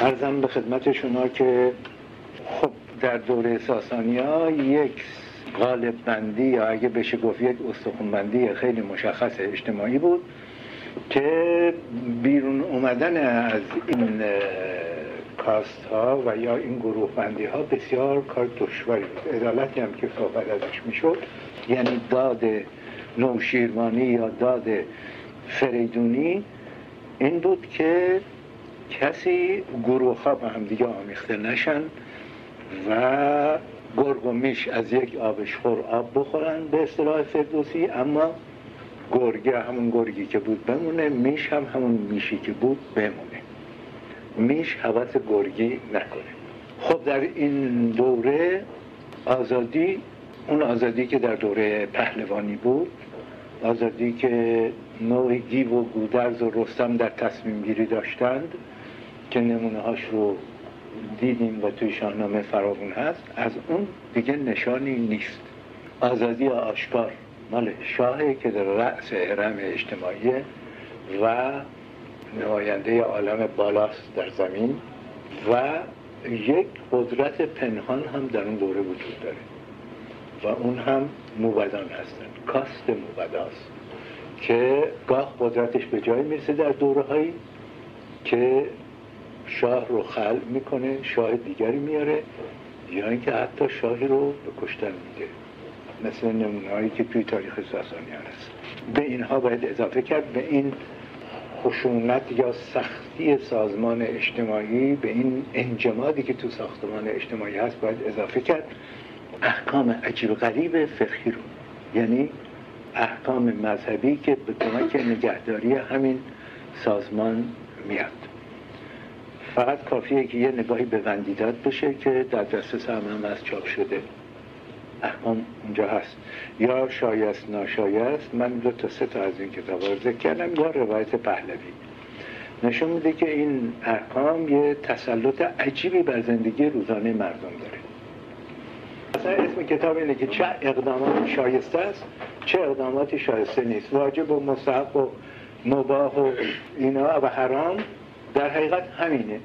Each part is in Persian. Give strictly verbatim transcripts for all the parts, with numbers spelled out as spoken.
عرضم به خدمت شما که خب در دوره ساسانی‌ها یک قالب بندی یا اگه بشه گفت یک استخوان بندی خیلی مشخص اجتماعی بود که بیرون اومدن از این کاست ها و یا این گروه بندی ها بسیار کار دشواری بود. عدالتی هم که صحبت ازش میشد، یعنی داد نوشیروانی یا داد فریدونی، این بود که کسی گروه ها با هم دیگه آمیخته نشن و گرگ و میش از یک آبشخور آب بخورن به اصطلاح فردوسی، اما گرگه همون گرگی که بود بمونه، میش هم همون میشی که بود بمونه، میش حوث گرگی نکنه. خب در این دوره آزادی، اون آزادی که در دوره پهلوانی بود، آزادی که نوع گیو و گودرز و رستم در تصمیم گیری داشتند که نمونه هاش رو دیدیم و توی شاهنامه فراوون هست، از اون دیگه نشانی نیست. آزادی آشکار مال شاهه که در رأس هرم اجتماعی و نماینده عالم بالاست در زمین و یک قدرت پنهان هم در اون دوره وجود داره و اون هم موبدان هستن، کاست موبداست که گاه قدرتش به جای میرسه در دوره هایی که شاه رو خلع میکنه، شاه دیگری میاره یا اینکه حتی شاهی رو به کشتن میده، مثل نمونه هایی که توی تاریخ ساسانیان هست. به اینها باید اضافه کرد، به این خشونت یا سختی سازمان اجتماعی، به این انجمادی که تو ساختمان اجتماعی هست باید اضافه کرد احکام عجیب غریب فقهی رو، یعنی احکام مذهبی که به کمک نگهداری همین سازمان میاد. فقط کافیه که یه نگاهی به وندیداد بشه که در دسترس هم هم از چاپ شده، احکام اونجا هست، یا شایست ناشایست. من دو تا سه تا از این کتاب رو ذکر کردم، یا روایت پهلوی نشون میده که این احکام یه تسلط عجیبی بر زندگی روزانه مردم داره. مثلا اسم کتاب اینه که چه اقداماتی شایسته است، چه اقداماتی شایسته نیست، واجب و مستحب و مباح و اینا و حرام در حقیقت همینه،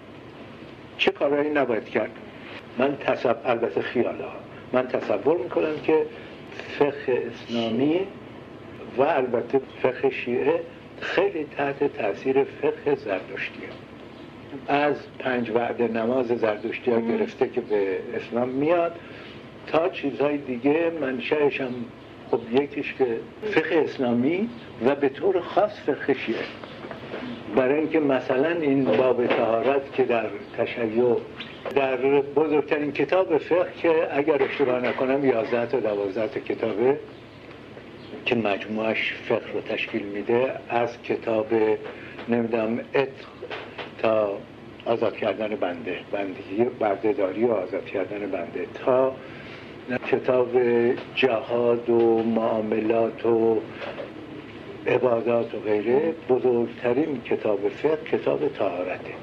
چه کارهایی نباید کرد. من تصور، البته خیاله ها، من تصور میکنم که فقه اسلامی و البته فقه شیعه خیلی تحت تاثیر فقه زردشتی هست. از پنج وعده نماز زردشتی ها گرفته که به اسلام میاد تا چیزهای دیگه، منشأش هم خب یکیش که فقه اسلامی و به طور خاص فقه شیعه، برای اینکه مثلا این باب طهارت که در تشیع در بزرگترین کتاب فقه که اگر اشتباه نکنم یازده تا دوازده تا کتابه که مجموعش فقه رو تشکیل میده، از کتاب نمیدونم عتق تا آزاد کردن بنده، بندگی بردهداری و آزاد کردن بنده، تا کتاب جهاد و معاملات و عبادات و غیره، بزرگترین کتاب فقه کتاب طهارته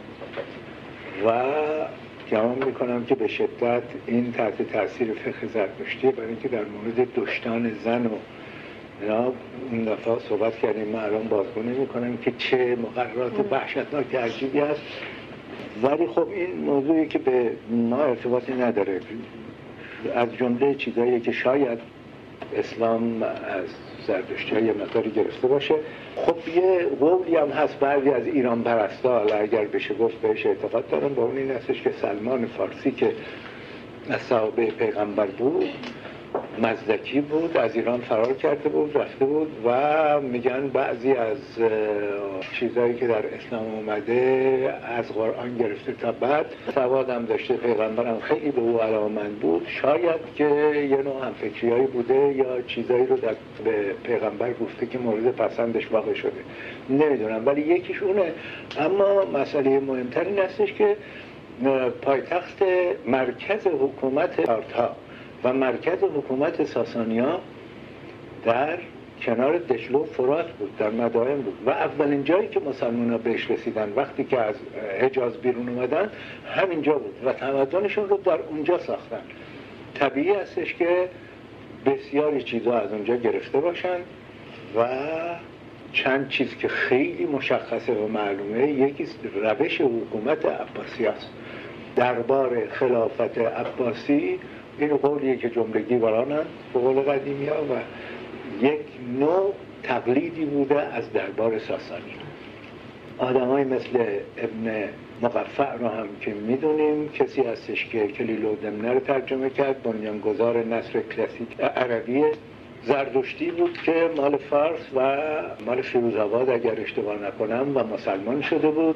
و گمان میکنم که به شدت این تحت تاثیر فقه زرتشتیه، برای اینکه در مورد دشتان زن و اینا اون دفعه صحبت کردیم، من الان بازگو نمیکنم که چه مقررات وحشتناک عجیبی هست، ولی خب این موضوعی که به ما ارتباطی نداره، از جمله چیزایی که شاید اسلام از زردشتی ها یه مقداری گرفته باشه. خب یه قولی هم هست بعضی از ایران پرستا، اگر بشه گفت بهش اعتقاد دارم، با اون این هستش که سلمان فارسی که از صحابه پیغمبر بود، مزدکی بود، از ایران فرار کرده بود، رفته بود و میگن بعضی از چیزایی که در اسلام اومده از قرآن گرفته تا بعد، سواد هم داشته، پیغمبرم خیلی به او علاقه‌مند بود، شاید که یه نوع همفکریایی بوده یا چیزایی رو در به پیغمبر گفته که مورد پسندش واقع شده، نمیدونم، ولی یکیش اونه. اما مسئله مهمتر این هستش که پایتخت مرکز حکومت پارتها و مرکز حکومت ساسانیا در کنار دجله و فرات بود، در مدائن بود و اولین جایی که مسلمان ها بهش رسیدن وقتی که از حجاز بیرون اومدن همینجا بود و تمدنشون رو در اونجا ساختن. طبیعی هستش که بسیاری چیزا از اونجا گرفته باشن و چند چیز که خیلی مشخصه و معلومه. یکی روش حکومت عباسی است. دربار خلافت عباسی این قولیه که جملگی برانند به قول قدیمی ها و یک نوع تقلیدی بوده از دربار ساسانی. آدم های مثل ابن مقفع رو هم که میدونیم کسی هستش که کلیل و دمنه رو ترجمه کرد، بنیانگذار نثر کلاسیک عربی زردشتی بود که مال فارس و مال فیروزآباد اگر اشتباه نکنم و مسلمان شده بود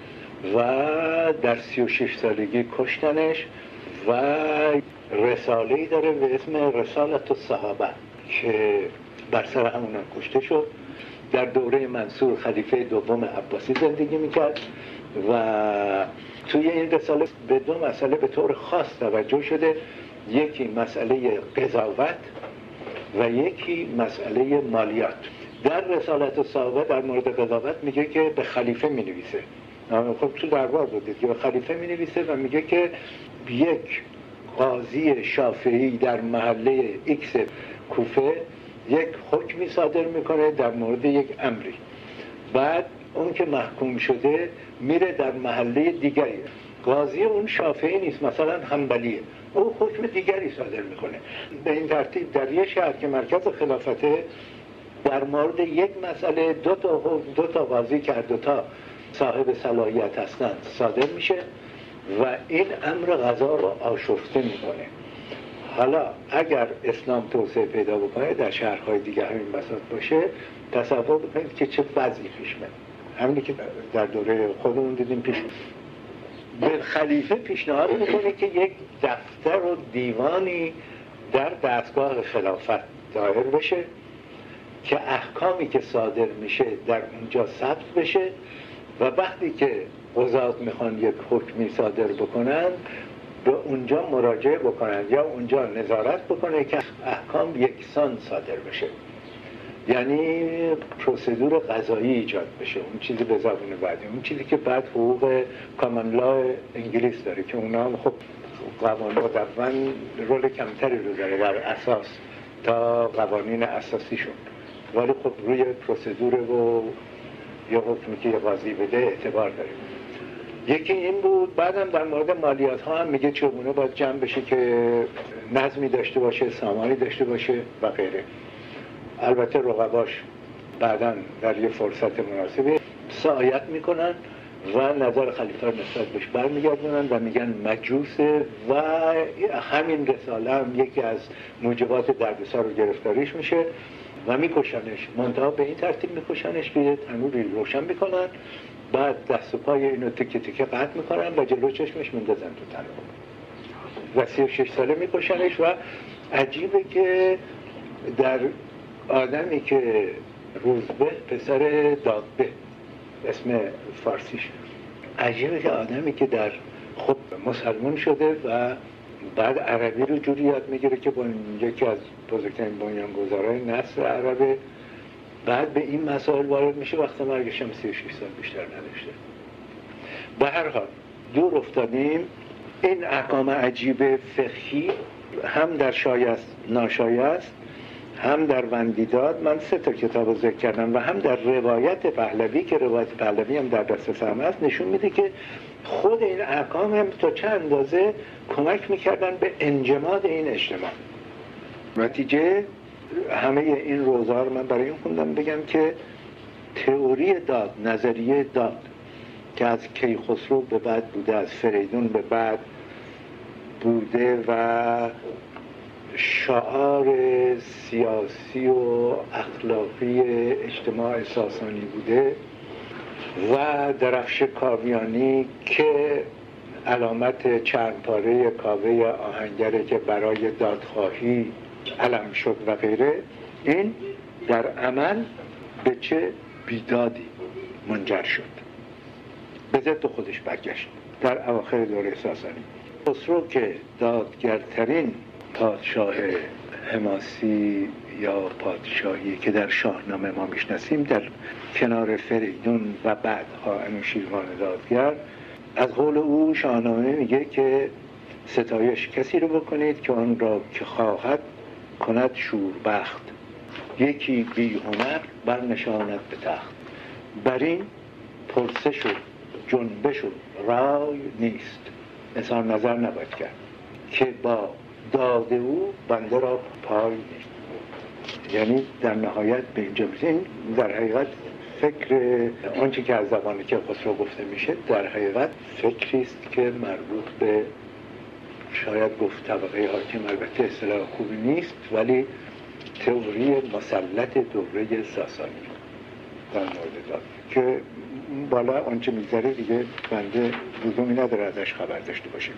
و در سی و شش سالگی کشتنش و رساله‌ای داره به اسم رسالت الصحابه که بر سر همونم کشته شد. در دوره منصور خلیفه دوم عباسی زندگی میکرد و توی این رساله به دو مسئله به طور خاص توجه شده. یکی مسئله قضاوت و یکی مسئله مالیات. در رسالت الصحابه در مورد قضاوت میگه که به خلیفه مینویسه، خب تو دربار بودید که به خلیفه مینویسه و میگه که یک قاضی شافعی در محله ایکس کوفه یک حکمی صادر میکنه در مورد یک امری، بعد اون که محکوم شده میره در محله دیگری، قاضی اون شافعی نیست، مثلا حنبلیه، او حکم دیگری صادر میکنه. به این ترتیب در یک شهر که مرکز خلافته در مورد یک مسئله دو تا دو تا قاضی که دو تا صاحب صلاحیت هستند صادر میشه و این امر قضا رو آشفته میکنه. حالا اگر اسلام توسعه پیدا بکنه در شهرهای دیگه همین بساط باشه، تصور بکنید که چه وضعی پیش میاد. همینی که در دوره خودمون دیدیم پیش به خلیفه پیشنهاد میکنه که یک دفتر و دیوانی در دستگاه خلافت دایر بشه که احکامی که صادر میشه در اونجا ثبت بشه و وقتی که قضات میخوان یک حکمی صادر بکنن به اونجا مراجعه بکنن یا اونجا نظارت بکنه که احکام یکسان صادر بشه، یعنی پروسیدور قضایی ایجاد بشه. اون چیزی به زبان بعدی، اون چیزی که بعد حقوق کامن لا انگلیس داره که اونا هم خب قوانین مدون رول کمتری رو داره بر اساس تا قوانین اساسیشون، ولی خب روی پروسیدور و یا حکمی که قاضی بده اعتبار داره. یکی این بود. بعدم در مورد مالیات ها هم میگه چگونه باید جمع بشه که نظمی داشته باشه، سامانی داشته باشه و غیره. البته رقباش بعداً در یه فرصت مناسبی سعایت میکنن و نظر خلیفه رو نسبت بهش برمیگردونن و میگن مجوسه و همین رساله هم یکی از موجبات دردسر و گرفتاریش میشه و میکشنش. منتها به این ترتیب میکشنش که تنوری روشن میکنن، بعد دست و پای اینو تکه تکه قطع میکنن و جلو چشمش میندازن تو تنور و سی و شش ساله میکشنش. و عجیبه که در آدمی که روزبه پسر دادبه اسم فارسیش، عجیبه که آدمی که در خب مسلمان شده و بعد عربی رو جوری یاد میگیره که با یکی از بزرگترین بنیانگذارای نثر عربه، بعد به این مسائل وارد میشه، وقت مرگش هم سی و شش سال بیشتر نداشته. به هر حال دور افتادیم. این احکام عجیب فقهی هم در شایست ناشایست، هم در وندیداد، من سه تا کتاب رو ذکر کردم، و هم در روایت پهلوی که روایت پهلوی هم در دست هم هست، نشون میده که خود این احکام هم تا چه اندازه کمک میکردن به انجماد این اجتماع. نتیجه همه این روزها رو من برای این خوندم بگم که تئوری داد، نظریه داد که از کیخسرو به بعد بوده، از فریدون به بعد بوده و شعار سیاسی و اخلاقی اجتماع ساسانی بوده، و درفش کاویانی که علامت چند پاره کاوه آهنگره که برای دادخواهی علم شد و غیره، این در عمل به چه بیدادی منجر شد، به ضد خودش برگشت در اواخر دوره ساسانی. خسرو که دادگرترین پادشاه حماسی یا پادشاهی که در شاهنامه ما میشناسیم، در کنار فریدون و بعدها انوشیروان دادگر، از قول او شاهنامه میگه که ستایش کسی رو بکنید که آن را که خواهد کند شوربخت. یکی بی هنر برنشاند به تخت. بر این پرسش و جنبش و رای نیست. اظهار نظر نباید کرد که با داد او بنده را پای نیست. یعنی در نهایت به اینجا میرسیم. در حقیقت فکر آنچه که از زبان کیخسرو گفته میشه در حقیقت فکری است که مربوط به شاید گفت طبقه حاکم، البته اصطلاح خوبی نیست، ولی تئوری مسلط دوره ساسانی در مورد داد که بالا آنچه میگذره دیگه بنده لزومی نداره ازش خبر داشته باشه.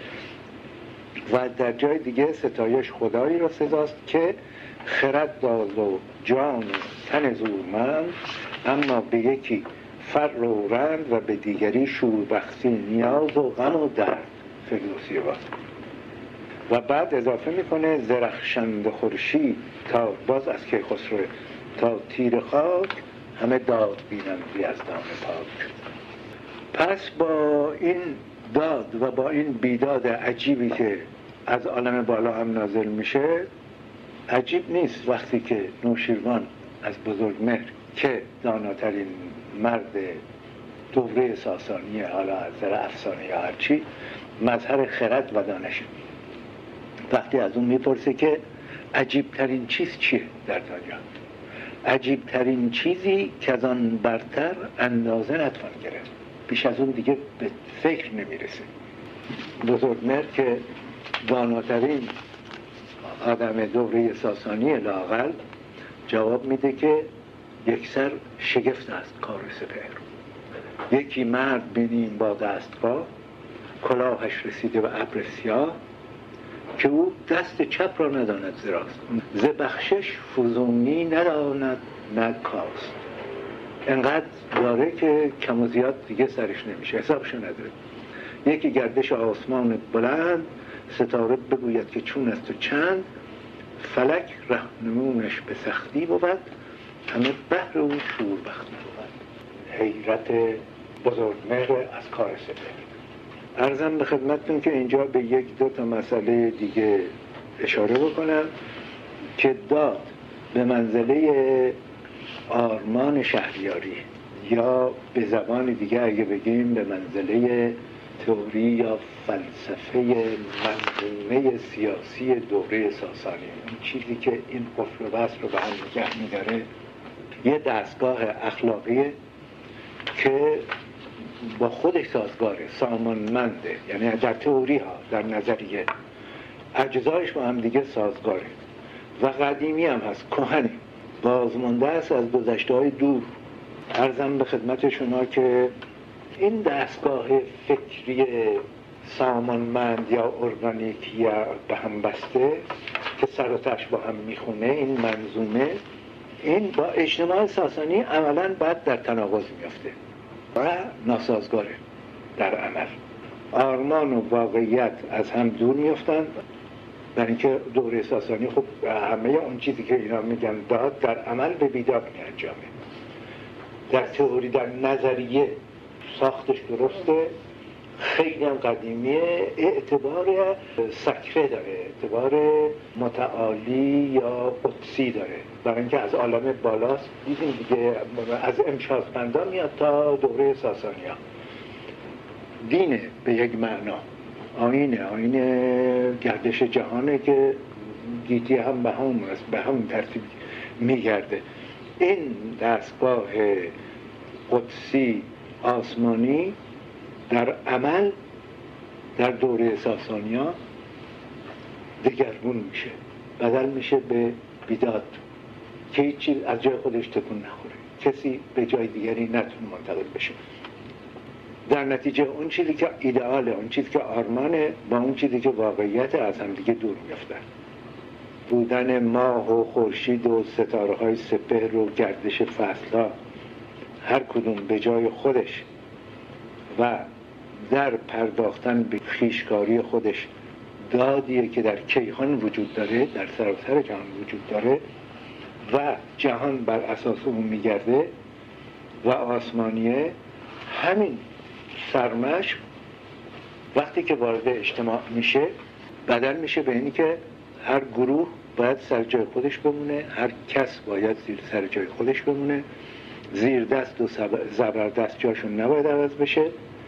و در جای دیگه ستایش خدایی را سزاست که خرد داد و جان و تن زورمند، اما به یکی فر و رند و به دیگری شوربختی نیاز و غم و درد. فردوسی باز و بعد اضافه میکنه زرخشند خورشید تا باز از کیخسرو تا تیر خاک همه داد بینند یزدان پاک. پس با این داد و با این بیداد عجیبی که از عالم بالا هم نازل میشه، عجیب نیست وقتی که نوشیروان از بزرگمهر که داناترین مرد دوره ساسانی، حالا از نظر افسانه یا هرچی، مظهر خرد و دانش، وقتی از اون میپرسه که عجیبترین چیز چیه در دنیا؟ عجیبترین چیزی که از آن برتر اندازه نتوان گرفت. بیش از اون دیگه به فکر نمیرسه. بزرگمهر که داناترین آدم دوره ساسانی لااقل جواب میده که یکسر شگفت است کار سپهر. یکی مرد بینیم با دستگاه، کلاهش رسیده به ابر سیاه، که او دست چپ را نداند زراست، ز بخشش فزونی نداند نکاست. انقدر داره که کم و زیاد دیگه سرش نمیشه، حسابشو نداره. یکی گردش آسمان بلند، ستاره بگوید که چون است و چند، فلک رهنمونش به سختی بود، همه بحر او شوربختی بود. حیرت بزرگمهر از کار سپهر. عرضم به خدمتتون که اینجا به یک دو تا مسئله دیگه اشاره بکنم که داد به منزله آرمان شهریاری، یا به زبان دیگه اگه بگیم به منزله تئوری یا فلسفه منظومه سیاسی دوره ساسانی، این چیزی که این قفل و بسط رو به هم نگه می‌داره، یه دستگاه اخلاقیه که با خودش سازگاره، سامانمنده. یعنی در تئوری ها، در نظریه اجزایش با هم دیگه سازگاره و قدیمی هم هست، کهنه، بازمانده است از گذشته‌های دور. عرضم به خدمت شما که این دستگاه فکری سامانمند یا ارگانیک یا به هم بسته که سر و تهش با هم میخونه، این منظومه، این با اجتماع ساسانی عملاً بعد در تناقض میفته و ناسازگاره در عمل. آرمان و واقعیت از هم دور میفتن، برای اینکه دوره ساسانی خب همه اون چیزی که اینا میگن داد در عمل به بیداد میانجامه. در تئوری، در نظریه ساختش درسته، خیلی هم قدیمیه، اعتبار سکره داره، اعتبار متعالی یا قدسی داره، برای اینکه از عالم بالاست. دیدیم دیگه از امشاسپندان میاد تا دوره ساسانی ها. دینه به یک معنا، آینه آین گردش جهانه که گیتی هم به هم به هم ترتیب میگرده. این دستگاه قدسی آسمانی در عمل در دوره ساسانیا دگرگون میشه، بدل میشه به بیداد که هیچ چیز از جای خودش تکون نخوره، کسی به جای دیگری نتونه منتقل بشه. در نتیجه اون چیزی که ایدئاله، اون چیزی که آرمانه، با اون چیزی که واقعیت از هم دیگه دور میافتن. بودن ماه و خورشید و ستاره های سپهر و گردش فصلها هر کدوم به جای خودش و در پرداختن به خویشکاری خودش دادیه که در کیهان وجود داره، در سراسر جهان وجود داره و جهان بر اساس اون میگرده و آسمانیه. همین سرمشق وقتی که وارد اجتماع میشه بدل میشه به اینی که هر گروه باید سر جای خودش بمونه، هر کس باید زیر سر جای خودش بمونه، زیر دست و زبردست جاشون نباید عوض بشه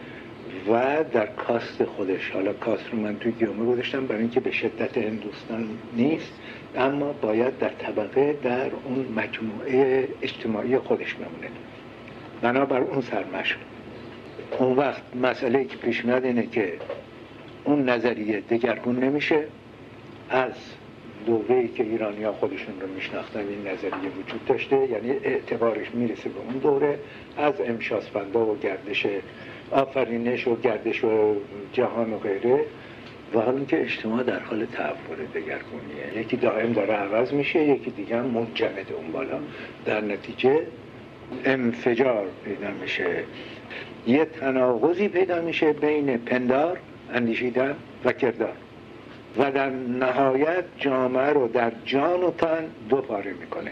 و در کاست خودش، حالا کاست رو من توی گیومه گذاشتم برای اینکه به شدت هندوستان نیست، اما باید در طبقه در اون مجموعه اجتماعی خودش بمونه، بنابر اون سرمشق. اون وقت مسئله که پیش میاد اینه که اون نظریه دگرگون نمیشه. از دوره‌ای که ایرانی‌ها خودشون رو میشناختن این نظریه وجود داشته، یعنی اعتبارش میرسه به اون دوره، از امشاسپندا و گردش آفرینش و گردش و جهان و غیره، و حالا اینکه اجتماع در حال تحول دگرگونیه، یکی دائم داره عوض میشه، یکی دیگه هم منجمد اون بالا، در نتیجه انفجار پیدا میشه، یه تناقضی پیدا میشه بین پندار، اندیشیدن و کردار، و در نهایت جامعه رو در جان و تن دو پاره میکنه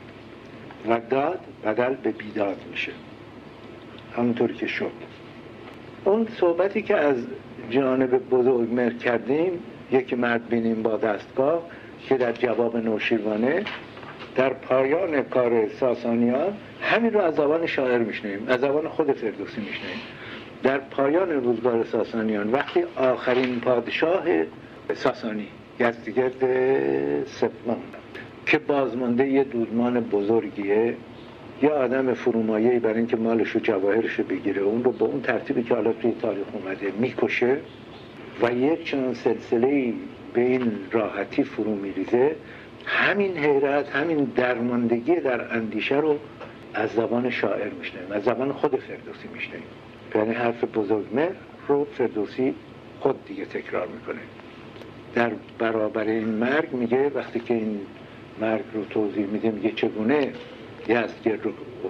و داد بدل به بیداد میشه، همونطوری که شد. اون صحبتی که از جانب بزرگمهر کردیم، یک مرد بینیم با دستگاه، که در جواب نوشیروانه در پایان کار ساسانیان همین رو از زبان شاعر میشنویم، از زبان خود فردوسی میشنویم. در پایان روزگار ساسانیان، وقتی آخرین پادشاه ساسانی یزدگرد سوم که بازمانده یه دودمان بزرگیه، یه آدم فرومایه‌ای برای اینکه مالش و جواهرش رو بگیره اون رو با اون ترتیبی که حالا توی تاریخ اومده میکشه و یک چنان سلسله‌ای به این راحتی فرو میریزه، همین حیرت، همین درماندگی در اندیشه رو از زبان شاعر میشنویم، از زبان خود فردوسی میشنویم. یعنی حرف بزرگمهر رو فردوسی خود دیگه تکرار میکنه. در برابر این مرگ میگه، وقتی که این مرگ رو توضیح میده، میگه چگونه یزدگرد رو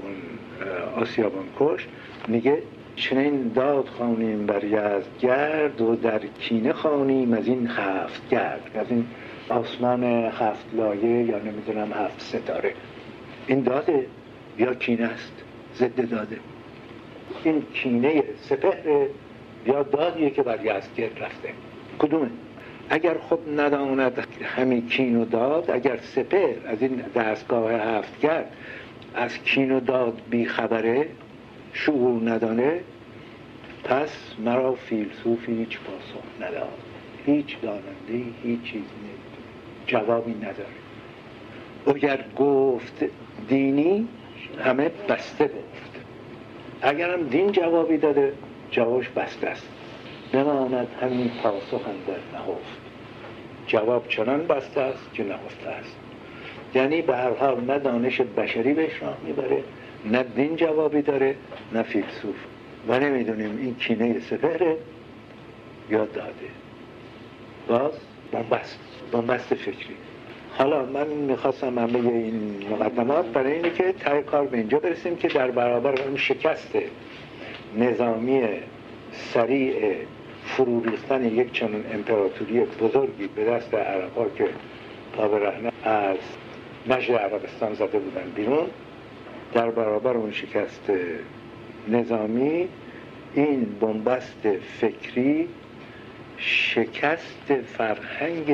آسیابان کش، میگه چنین داد خوانیم بر یزدگرد و در کینه خوانیم از این هفت گرد، از این آسمان هفت لایه یا نمیدونم هفت ستاره. این داده یا کینه است؟ ضد داده. این کینه سپهر یا دادیه که بر یزدگرد رفته؟ کدومه؟ اگر خود نداند همی کین و داد، اگر سپهر از این دستگاه هفت گرد از کین و داد بی خبره، شعور ندانه، پس مرا فیلسوفی هیچ پاسخ نداد، هیچ داننده هیچ چیز جوابی نداره. اگر گفت دینی همه بسته گفت، اگرم دین جوابی داده جوابش بسته است، نماند همین پاسخ اندر نهفت، جواب چنان بسته است که نهفته است. یعنی به هر حال نه دانش بشری بهش راه میبره، نه دین جوابی داره، نه فیلسوف، و نمیدونیم این کینه سپهره یا داده. باز بنبست بنبست فکری. حالا من میخواستم همه این مقدمات برای اینه که ته کار به اینجا برسیم که در برابر اون شکست نظامی سریع فرو ریختن یک چنین امپراتوری بزرگی به دست عرب‌ها که پا به رهنه از نجد عربستان زده بودن بیرون، در برابر اون شکست نظامی، این بنبست فکری شکست فرهنگ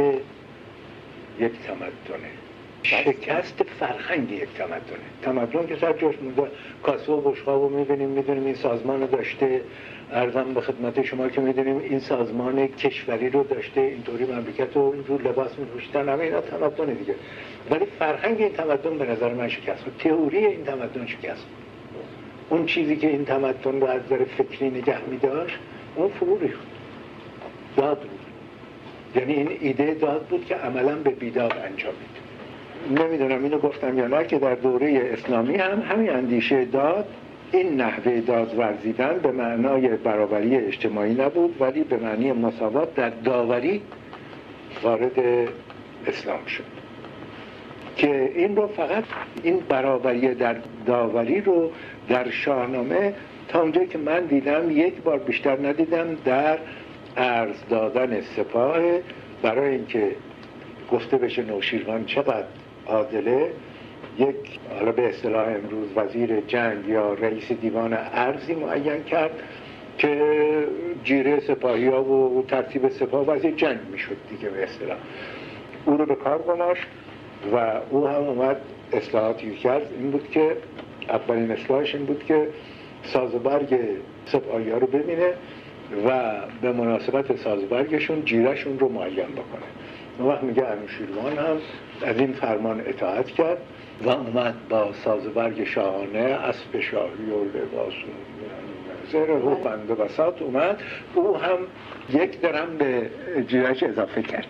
یک تمدنه، شکست فرهنگ یک تمدنه. تمدن که سر جاش مونده، کاسه و بشقاب رو میبینیم، میدونیم این سازمان رو داشته، عرضم به خدمت شما که میدونیم این سازمان کشوری رو داشته، اینطوری مملکت رو اینجور لباس میپوشیدن، همه اینا تمدن دیگه. ولی فرهنگ این تمدن به نظر من شکست بود، تئوری این تمدن شکست بود. اون چیزی که این تمدن رو از نظر فکری نگه میداشت اون فرو ریخت، داد بود. یعنی این ایده داد بود که عملا به بیداد انجامید. نمیدونم اینو گفتم یا نه که در دوره اسلامی هم همین اندیشه داد، این نحوه داد ورزیدن به معنای برابری اجتماعی نبود، ولی به معنی مساوات در داوری وارد اسلام شد، که این رو فقط این برابری در داوری رو در شاهنامه تا اونجایی که من دیدم یک بار بیشتر ندیدم در عرض دادن سپاه، برای اینکه گفته بشه نوشیروان چقدر عادله، یک حالا به اصطلاح امروز وزیر جنگ یا رئیس دیوان ارزی معین کرد که جیره سپاهی ها و ترتیب سپاه وزیر جنگ میشد دیگه به اصطلاح. او رو به کار گماشت و او هم اومد اصلاحاتی کرد. این بود که اولین اصلاحش این بود که ساز و برگ سپاهی‌ها رو ببینه و به مناسبت ساز و برگشون جیرهشون رو معین بکنه. اون وقت میگه انوشیروان هم از این فرمان اطاعت کرد و اومد با ساز و برگ شاهانه، اسب شاهی و لباس و زره و بند و بساط اومد. او هم یک درم به جیرهش اضافه کرد.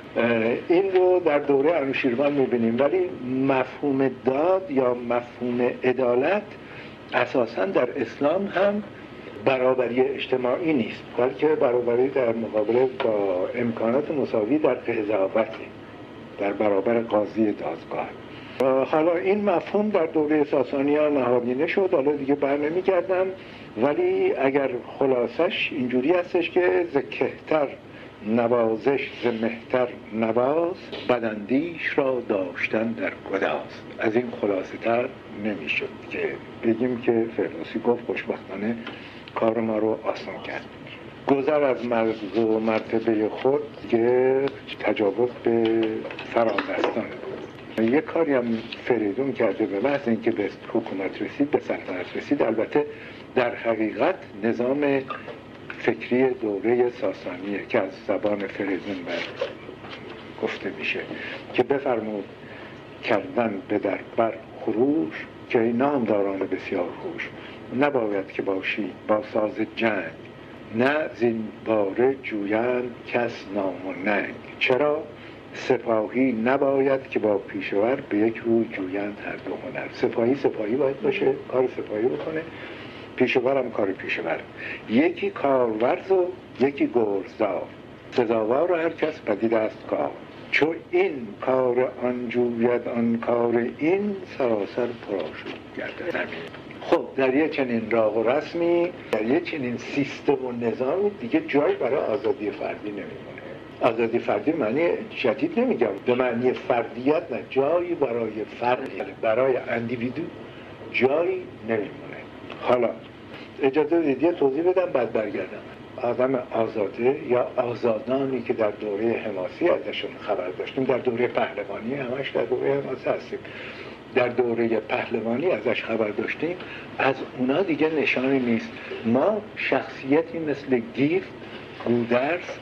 این رو در دوره انوشیروان میبینیم، ولی مفهوم داد یا مفهوم عدالت اساساً در اسلام هم برابری اجتماعی نیست، بلکه برابری در مقابله با امکانات مساوی در قضاوتی، در برابر قاضی دادگاه. حالا این مفهوم در دوره ساسانیان نهادینه شد، حالا دیگه بر نمی‌گردم، ولی اگر خلاصش اینجوری هستش که ز کهتر نوازش ز مهتر نواز، بداندیش را داشتن در گداز. از این خلاصه تر نمی‌شد که بگیم که فردوسی گفت خوشبختانه کار ما رو آسان کرد. گذر از مرز و مرتبه خود که تجاوز به فرادستان بود. یک کاری هم فریدون کرده به محض اینکه به حکومت رسید، به سلطنت رسید. البته در حقیقت نظام فکری دوره ساسانیه که از زبان فریدون بر گفته میشه که بفرمود کردن به در بر خروش، که نامداران بسیار خوش. نباید که باشی با ساز جنگ، نه زین باره جویند کس نام و ننگ. چرا؟ سپاهی نباید که با پیشور به یک روی جویند هر دو هنر. سپاهی سپاهی باید باشه، کار سپاهی بکنه، پیشور هم کار پیشور. یکی کارورز و یکی گرزدار، سزاوار هر کس پدید است کار. چو این کار آن جوید آن کار این، سراسر پرآشوب گردد زمین. خب در یه چنین راه و رسمی، در یه چنین سیستم و نظامی دیگه جای برای آزادی فردی نمیمونه. آزادی فردی معنی جدید نمیگم، به معنی فردیت نه، جایی برای فردی، برای اندیویدو جایی نمیمونه. حالا اجازه بدید یه توضیح بدم بعد برگردم. آدم آزاده یا آزادانی که در دوره حماسی ازشون خبر داشتیم، در دوره پهلوانی همش در دوره حماسی هستیم، در دوره پهلوانی ازش خبر داشتیم، از اونا دیگه نشانی نیست. ما شخصیتی مثل گیو، گودرز،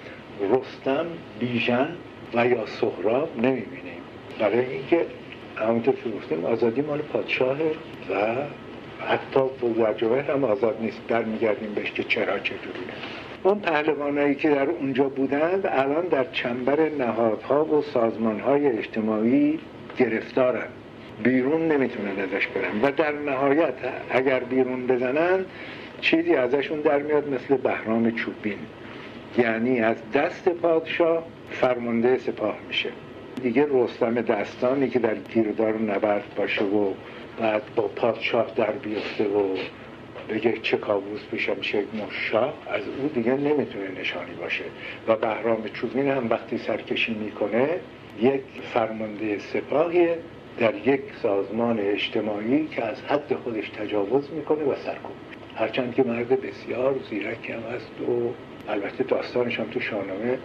رستم، بیژن و یا سهراب نمیبینیم، برای اینکه همونطور که گفتیم آزادی مال پادشاهه و حتی بزرجوهر هم آزاد نیست. در میگردیم بهش که چرا چجوریه. اون پهلوانایی که در اونجا بودند الان در چنبر نهادها و سازمانهای اجتماعی گرفتارن، بیرون نمیتونن ازش برن و در نهایت اگر بیرون بزنن چیزی ازشون در میاد مثل بهرام چوبین، یعنی از دست پادشاه فرمانده سپاه میشه. دیگه رستم دستانی که در گیردار نبرد باشه و بعد با پادشاه در بیفته و بگه چه کابوس پیشم شد مشاه، از او دیگه نمیتونه نشانی باشه. و بهرام چوبین هم وقتی سرکشی میکنه یک فرمانده سپاهیه در یک سازمان اجتماعی که از حد خودش تجاوز میکنه و سرکوب. هرچند که مرد بسیار زیرکی هم هست و البته داستانش هم تو شاهنامه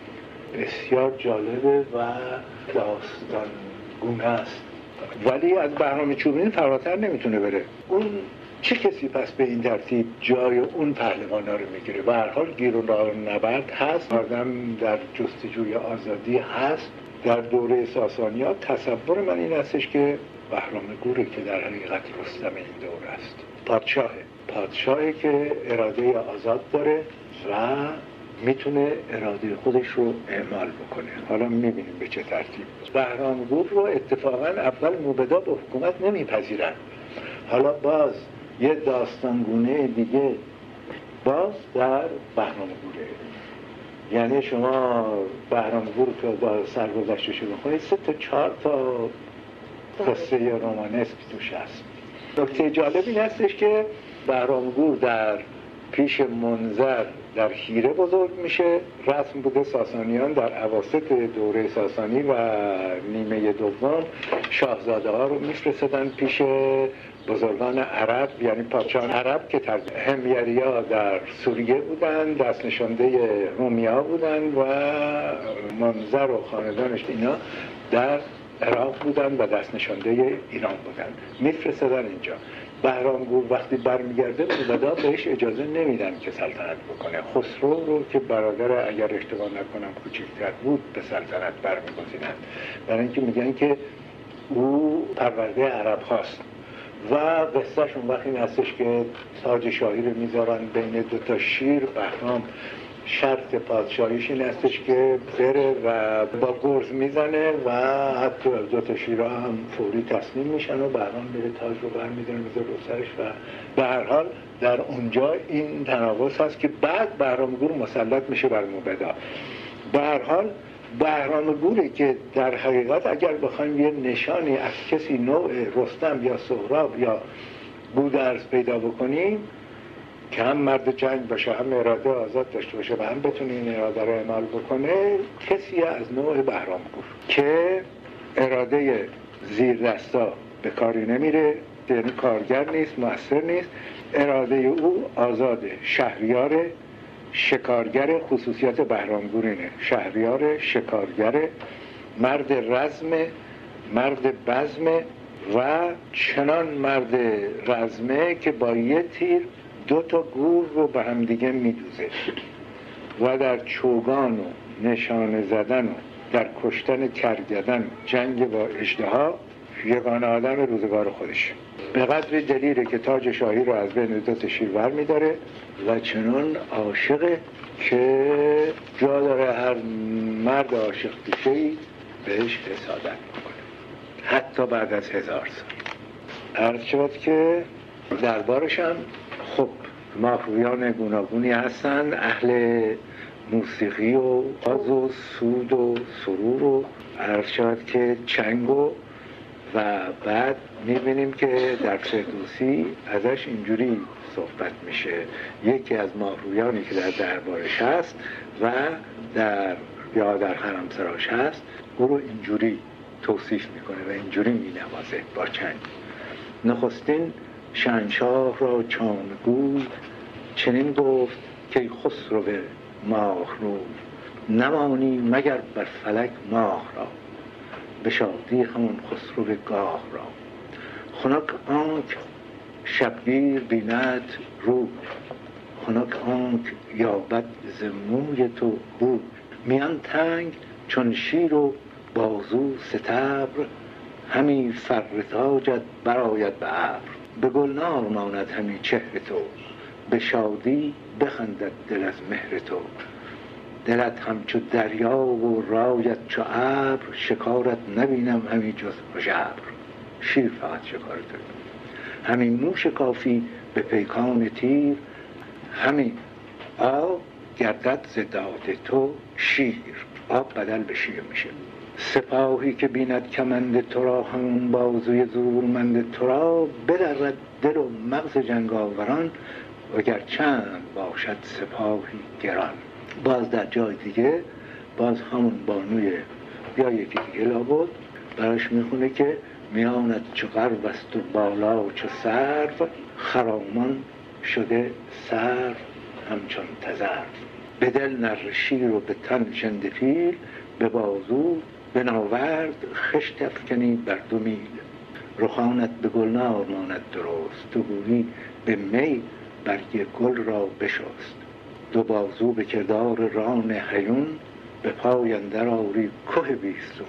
بسیار جالبه و داستان گونه است، ولی از بهرام چوبین فراتر نمیتونه بره. اون چه کسی پس به این ترتیب جای اون پهلوانا رو میگیره؟ به هر حال گیر و راه نبرد هست، آدم در جستجوی آزادی هست. در دوره ساسانیان تصور من این هستش که بهرام گوره که در حقیقت رستم این دوره است. پادشاهه پادشاهی که اراده آزاد داره و میتونه اراده خودش رو اعمال بکنه. حالا میبینیم به چه ترتیب. بهرام گور رو اتفاقا اول موبدا به حکومت نمیپذیرن. حالا باز یه داستانگونه دیگه باز در بهرام گوره، یعنی شما بهرام گور که با سرگذشتش رو بخونید سه تا چهار تا قصه رومانسک توش هست. نکته جالب این هستش که بهرام گور در پیش منظر در حیره بزرگ میشه. رسم بوده ساسانیان در اواسط دوره ساسانی و نیمه دوم شاهزاده ها رو میفرستدن پیش بزرگان عرب یعنی پادشاهان عرب که حمیریا در سوریه بودن، دست نشانده رومیا بودن و منظر و خاندانش اینا در عراق بودن و دست نشانده ایران بودن. میفرستادن اینجا. بهرامگور وقتی برمیگرده موبدا بهش اجازه نمیدن که سلطنت بکنه. خسرو رو که برادر اگر اشتباه نکنم کوچکتر بود به سلطنت برمیگزینند، برای اینکه میگن که او پرورده عرب هاست. و قصهش اون وقت این هستش که تاج شاهی رو میذارن بین دو تا شیر. بهرام شرط پادشاهیش این هستش که بره و با گرز میزنه و حتی دو تا شیرها هم فوری تسلیم میشن و بهرام میره تاج رو برمیداره میذاره رو سرش. و به هر حال در اونجا این تناقض هست که بعد بهرامگور مسلط میشه بر موبدا. به هر حال بهرامگوری که در حقیقت اگر بخوایم یه نشانی از کسی نوع رستم یا سهراب یا بودرز پیدا بکنیم که هم مرد جنگ باشه، هم اراده آزاد داشته باشه و هم بتونه این اراده رو اعمال بکنه، کسی از نوع بهرامگور که اراده زیر دستا به کاری نمیره، یعنی کارگر نیست، مؤثر نیست، اراده او آزاده، شهریار، شکارگر. خصوصیات بهرامگور اینه: شهریار، شکارگر، مرد رزم، مرد بزم و چنان مرد رزمه که با یه تیر دو تا گور رو به هم دیگه میدوزه و در چوگان و نشانه زدن و در کشتن کرگدن جنگ با اژدها یگانه آدم روزگار خودش. به قدر دلیره که تاج شاهی رو از بین دو تا شیر برمی‌داره و چنان عاشقه که جا داره هر مرد عاشق پیشه‌ای بهش حسادت میکنه، حتی بعد از هزار سال. عرض شد که دربارش هم خب ماهرویان گوناگونی هستن، اهل موسیقی و آز و سود و سرور و عرض شد که چنگ و و بعد میبینیم که در فردوسی ازش اینجوری صحبت میشه. یکی از ماهرویانی که در دربارش هست و در یا در حرمسراش هست او رو اینجوری توصیف میکنه و اینجوری مینوازه با چنگ: نخستین شهنشاه را چانگوی چنین گفت که خسرو ماه رو نمانی مگر بر فلک ماه را، به شادی همون خسرو گاه را، خنک آنک شبگیر بیند روی، خنک آنک یابد ز موی تو بوی، میان تنگ چون شیر و بازو ستبر، همی فر تاجت برآید به ابر، به گلنار ماند همی چهر تو، به شادی بخندد دل از مهر تو، دلت همچو دریا و رایت چو ابر، شکارت نبینم همی جز هژبر. شیر فقط شکار تو، همی موش کافی به پیکان تیر، همی آب گردد ز داد تو شیر. آب بدل به شیر میشه. سپاهی که بیند کمند تو را، همون بازوی زورمند تو را، بدرد دل و مغز جنگاوران، وگر چند باشد سپاهی گران. باز در جای دیگه باز همون بانوی یا یکی دیگه لابد براش میخونه که میانت چو غرو است و بالا چو سرو، خرامان شده سرو همچون تذرو. به دل نره شیر و به تن ژنده پیل، به بازو به ناورد خشت افکنی بر دو میل. رخانت به گلنار ماند درست، تو گویی به می برگ گل را بشست. دو بازو به کردار ران هیون، به پای اندر آری که بیستون.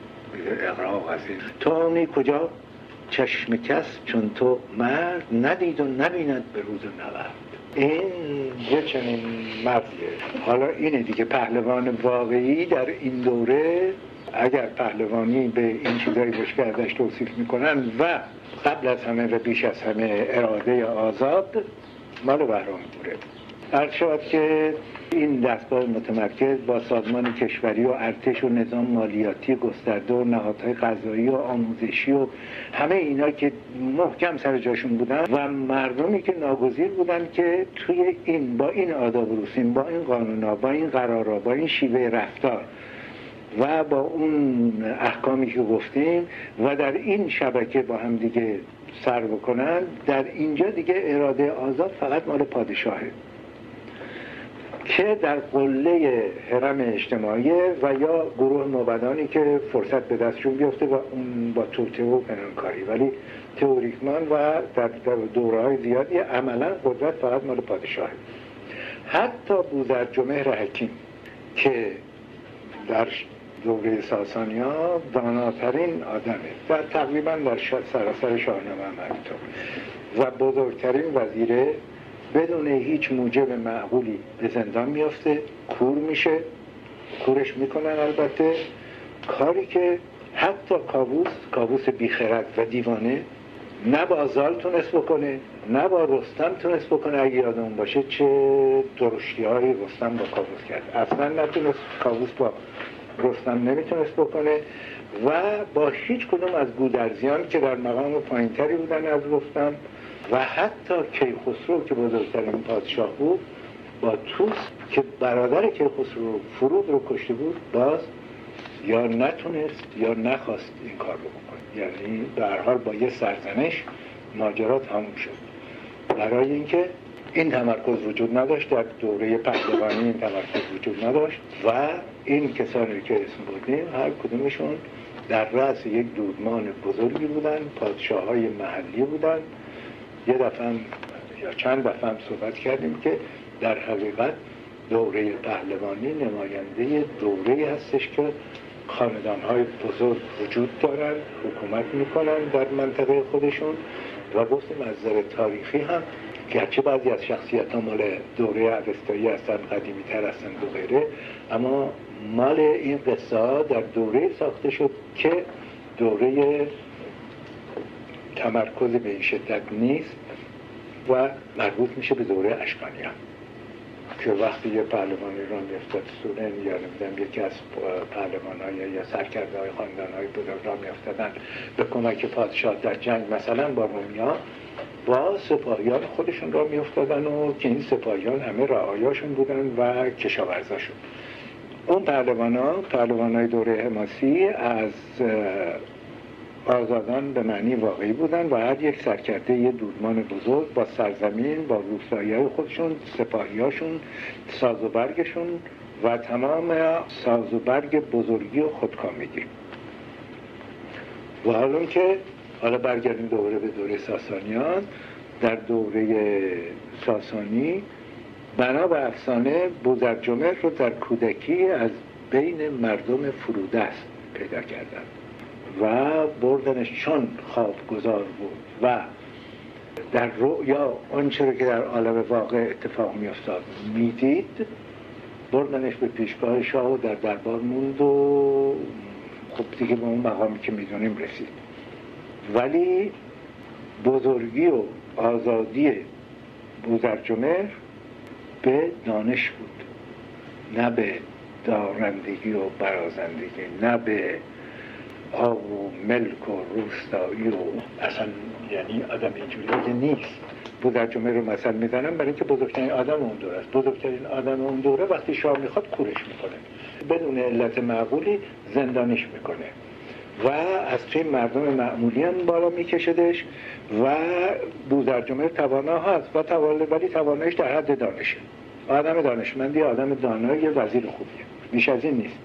اغراق از این تو آنی کجا چشم کس چون تو مرد، ندید و نبیند به روز نبرد. این یه چنین مردیه. حالا اینه دیگه، پهلوان واقعی در این دوره اگر پهلوانی به این چیزایی باشه که ازش توصیف میکنن و قبل از همه و بیش از همه اراده آزاد، مال بهرامگوره. عرض شد که این دستگاه متمرکز با سازمان کشوری و ارتش و نظام مالیاتی گسترده و نهادهای قضایی و آموزشی و همه اینا که محکم سر جاشون بودن و مردمی که ناگزیر بودن که توی این با این آداب و رسوم، با این قانونا، با این قرارا، با این شیوه رفتار و با اون احکامی که گفتیم و در این شبکه با هم دیگه سر بکنن، در اینجا دیگه اراده آزاد فقط مال پادشاهه که در قله حرم اجتماعی و یا گروه موبدانی که فرصت به دستشون بیفته و اون با توته و پنهانکاری، ولی تئوریکمان و در دوره‌های زیادی عملا قدرت فقط مال پادشاهه. حتی بوذرجمهر حکیم که در دوره ساسانی‌ها داناترین آدمه، در تقریبا در سراسر شاهنامه هم همینطور و بزرگترین وزیره، بدون هیچ موجب معقولی به زندان میافته، کور میشه، کورش میکنن البته، کاری که حتی کاووس کاووس بیخرد و دیوانه نه با زال تونست بکنه نه با رستم تونست بکنه. اگه یادمون باشه چه درشتی های رستم با کاووس کرد، اصلا نتونست، کاووس با رستم نمیتونست بکنه و با هیچ کدوم از گودرزیان که در مقام پایینتری بودن از رستم و حتی کیخسرو که بزرگترین پادشاه بود با توس که برادر کیخسرو فرود رو کشته بود، باز یا نتونست یا نخواست این کار رو بکنه. یعنی به هر حال با یه سرزنش ماجرا تموم شد، برای اینکه این تمرکز وجود نداشت. در دوره پهلوانی این تمرکز وجود نداشت و این کسانی که اسم بردیم هر کدومشون در رأس یک دودمان بزرگی بودن، پادشاه‌های محلی بودن. یه دفعه یا چند دفعه هم صحبت کردیم که در حقیقت دوره پهلوانی نماینده دوره‌ای هستش که خاندان‌های بزرگ وجود دارن، حکومت میکنن در منطقه خودشون و گفتیم از نظر تاریخی هم گرچه بعضی از شخصیت‌ها مال دوره اوستایی هستن، قدیمی‌تر هستن و غیره، اما مال این قصه ها در دوره ساخته شد که دوره تمرکز به این شدت نیست و مربوط میشه به دوره اشکانیان که وقتی یه پهلوانی را میافتاد سورن یا نمیدونم یکی از پهلوان‌های یا سرکرده‌های خاندان‌های بزرگ را میافتادن به کمک پادشاه در جنگ مثلا با رومیا، با سپاهیان خودشون را میافتادن و که این سپاهیان همه رعایاشون بودن و کشاورزاشون. اون پهلوانان پهلوان‌های دوره حماسی از آزادان به معنی واقعی بودن و هر یک سرکرده یه دودمان بزرگ با سرزمین، با روستایی‌های خودشون، سپاهیاشون، ساز و برگشون و تمام ساز و برگ بزرگی و خودکامگی. و حالا که حالا برگردیم دوباره به دوره ساسانیان، در دوره ساسانی بنا به افسانه بوذرجمهر رو در کودکی از بین مردم فرودست پیدا کردن و بردنش، چون خوابگزار بود و در رؤیا آنچه که در عالم واقع اتفاق می افتاد میدید، بردنش به پیشگاه شاه و در دربار موند و خب دیگه به اون مقامی که میدونیم رسید. ولی بزرگی و آزادی بوذرجمهر به دانش بود، نه به دارندگی و برازندگی، نه به آب و ملک و روستایی و اصلا یعنی آدم اینجوری که نیست. بوذرجمهر رو مثل میزنم برای اینکه بزرگترین آدم اون دوره است. بزرگترین آدم اون دوره وقتی شاه میخواد کورش میکنه، بدون علت معقولی زندانش میکنه و از توی مردم معمولی هم بالا میکشدش و بوذرجمهر توانا هست و توانه، ولی توانایش در حد دانشه. آدم دانشمندی، آدم دانایی، وزیر خوبیه، بیش از این نیست.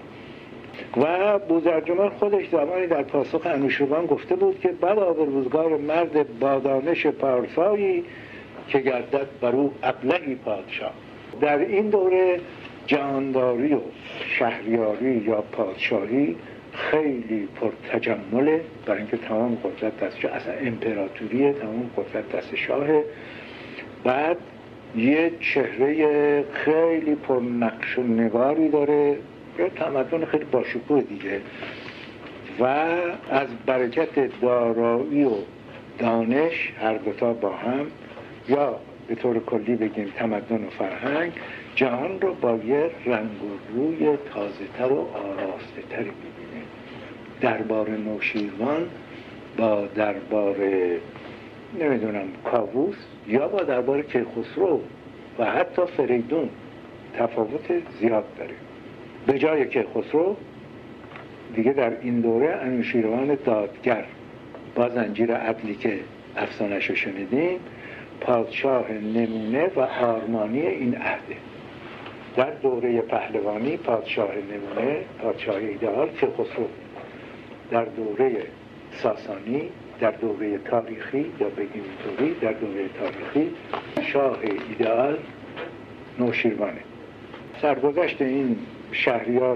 و بوذرجمهر خودش زمانی در پاسخ انوشیروان گفته بود که بلا به روزگار مرد با دانش پارسایی که گردد بر او ابلهی پادشاه. در این دوره جهانداری و شهریاری یا پادشاهی خیلی پرتجمله، برای اینکه تمام قدرت دست شاه، اصلا امپراتوریه، تمام قدرت دست شاهه. بعد یه چهره خیلی پرنقش و نگاری داره، یه تمدن خیلی باشکوه دیگه و از برکت دارایی و دانش هر دوتا با هم، یا به طور کلی بگیم تمدن و فرهنگ، جهان رو با یه رنگ و روی تازه تر و آراسته تری ببینه. دربار نوشیروان با دربار نمیدونم کاووس یا با دربار کیخسرو و حتی فریدون تفاوت زیاد داره. به جای کیخسرو دیگه در این دوره انوشیروان دادگر با زنجیر عدلی که افسانه‌اش رو شنیدیم پادشاه نمونه و آرمانی این عهده. در دوره پهلوانی پادشاه نمونه، پادشاه ایدئال که خسرو، در دوره ساسانی، در دوره تاریخی یا بگیم اینطوری در دوره تاریخی شاه ایدئال نوشیروانه. سرگذشت این شهریار